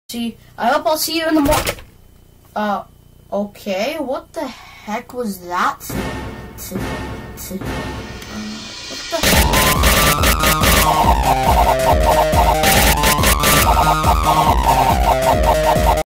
I hope I'll see you in the morning. Okay, what the heck was that? What the